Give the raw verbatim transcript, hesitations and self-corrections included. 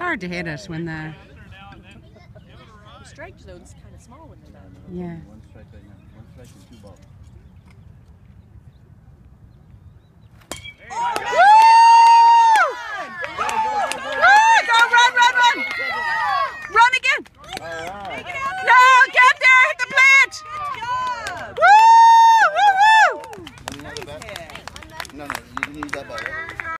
hard to hit it when the... The strike zone's kind of small when they're done. Yeah. One strike right now. One strike and two balls. No, no, you didn't use that ball, right?